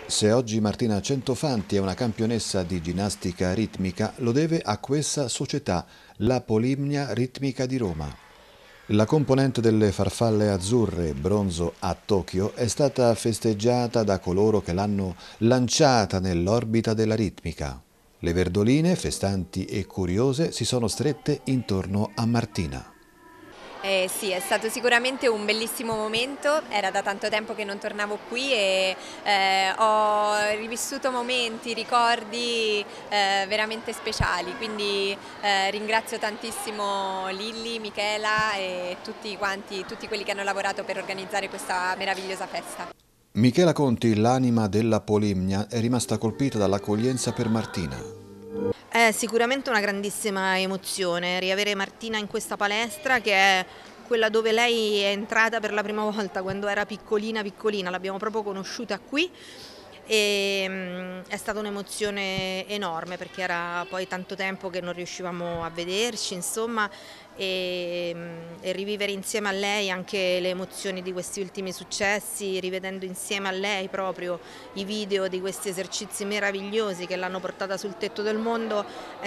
Se oggi Martina Centofanti è una campionessa di ginnastica ritmica, lo deve a questa società, la Polimnia Ritmica di Roma. La componente delle farfalle azzurre bronzo a Tokyo è stata festeggiata da coloro che l'hanno lanciata nell'orbita della ritmica. Le verdoline, festanti e curiose, si sono strette intorno a Martina. Sì, è stato sicuramente un bellissimo momento, era da tanto tempo che non tornavo qui e ho rivissuto momenti, ricordi veramente speciali, quindi ringrazio tantissimo Lilli, Michela e tutti quanti, tutti quelli che hanno lavorato per organizzare questa meravigliosa festa. Michela Conti, l'anima della Polimnia, è rimasta colpita dall'accoglienza per Martina. È sicuramente una grandissima emozione riavere Martina in questa palestra che è quella dove lei è entrata per la prima volta quando era piccolina piccolina, l'abbiamo proprio conosciuta qui e è stata un'emozione enorme perché era poi tanto tempo che non riuscivamo a vederci, insomma, e rivivere insieme a lei anche le emozioni di questi ultimi successi, rivedendo insieme a lei proprio i video di questi esercizi meravigliosi che l'hanno portata sul tetto del mondo,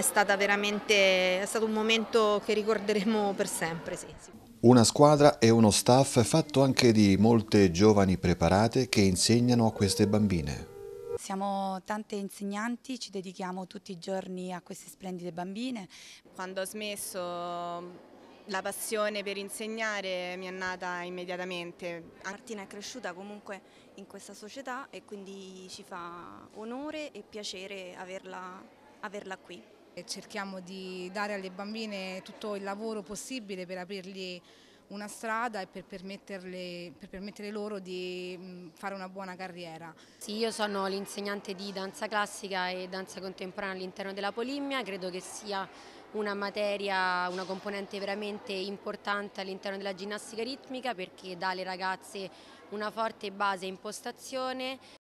è stato un momento che ricorderemo per sempre, sì. Una squadra e uno staff fatto anche di molte giovani preparate che insegnano a queste bambine. Siamo tante insegnanti, ci dedichiamo tutti i giorni a queste splendide bambine. Quando ho smesso la passione per insegnare mi è nata immediatamente. Martina è cresciuta comunque in questa società e quindi ci fa onore e piacere averla qui. E cerchiamo di dare alle bambine tutto il lavoro possibile per aprirgli una strada e per permettere loro di fare una buona carriera. Sì, io sono l'insegnante di danza classica e danza contemporanea all'interno della Polimnia, credo che sia una materia, una componente veramente importante all'interno della ginnastica ritmica perché dà alle ragazze una forte base e impostazione